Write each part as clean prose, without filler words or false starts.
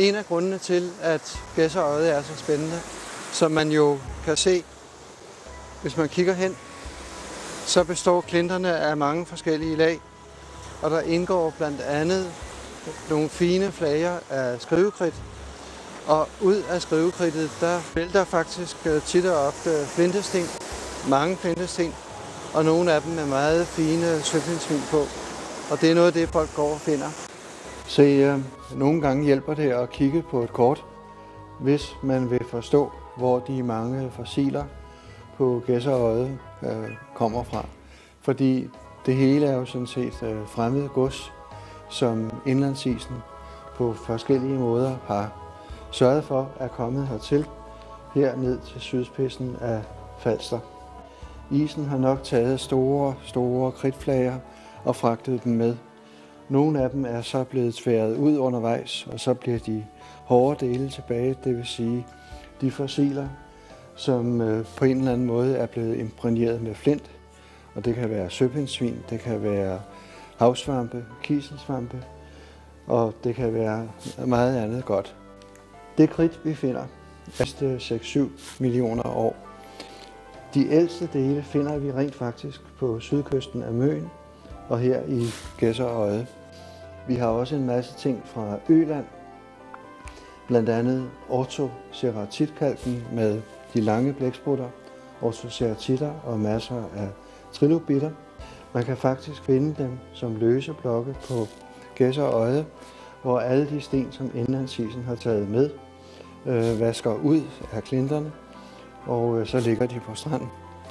En af grundene til, at Gedser Odde er så spændende, som man jo kan se, hvis man kigger hen, så består klinterne af mange forskellige lag, og der indgår blandt andet nogle fine flager af skrivekridt, og ud af skrivekridtet, der vælter faktisk tit og ofte flintesten, mange flintesten, og nogle af dem er meget fine søpindsvin på, og det er noget af det, folk går og finder. Så nogle gange hjælper det at kigge på et kort, hvis man vil forstå, hvor de mange fossiler på Gedser Odde kommer fra. Fordi det hele er jo sådan set fremmed gods, som indlandsisen på forskellige måder har sørget for at komme hertil, her ned til sydspidsen af Falster. Isen har nok taget store kridtflager og fragtet dem med. Nogle af dem er så blevet tværet ud undervejs, og så bliver de hårde dele tilbage, det vil sige de fossiler, som på en eller anden måde er blevet imprægneret med flint. Og det kan være søpindsvin, det kan være havsvampe, kiselsvampe, og det kan være meget andet godt. Det kridt, vi finder, er 6-7 millioner år. De ældste dele finder vi rent faktisk på sydkysten af Møn og her i Gedser Odde. Vi har også en masse ting fra Øland, blandt andet ortoceratitkalken med de lange blæksprutter, ortoceratitter og masser af trilobitter. Man kan faktisk finde dem som løse blokke på Gedser Odde, hvor alle de sten, som indlandsisen har taget med, vasker ud af klinterne, og så ligger de på stranden.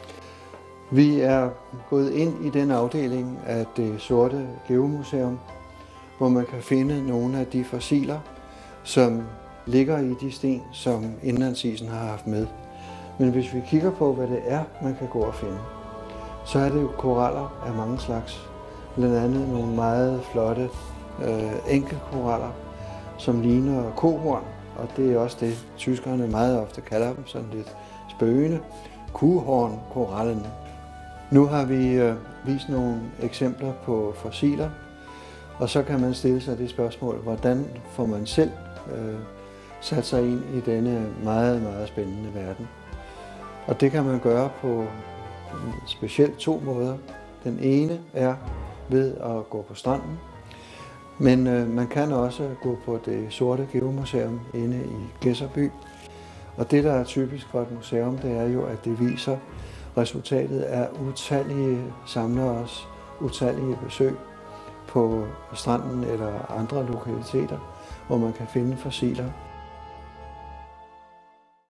Vi er gået ind i den afdeling af det sorte geomuseum, hvor man kan finde nogle af de fossiler, som ligger i de sten, som indlandsisen har haft med. Men hvis vi kigger på, hvad det er, man kan gå og finde, så er det jo koraller af mange slags. Blandt andet nogle meget flotte enkelkoraller, som ligner kohorn, og det er også det, tyskerne meget ofte kalder dem, sådan lidt spøgende, kuhornkorallen. Nu har vi vist nogle eksempler på fossiler, og så kan man stille sig det spørgsmål, hvordan får man selv sat sig ind i denne meget spændende verden. Og det kan man gøre på specielt 2 måder. Den ene er ved at gå på stranden, men man kan også gå på det sorte geomuseum inde i Gedserby. Og det, der er typisk for et museum, det er jo, at det viser resultatet af utallige samleres utallige besøg på stranden eller andre lokaliteter, hvor man kan finde fossiler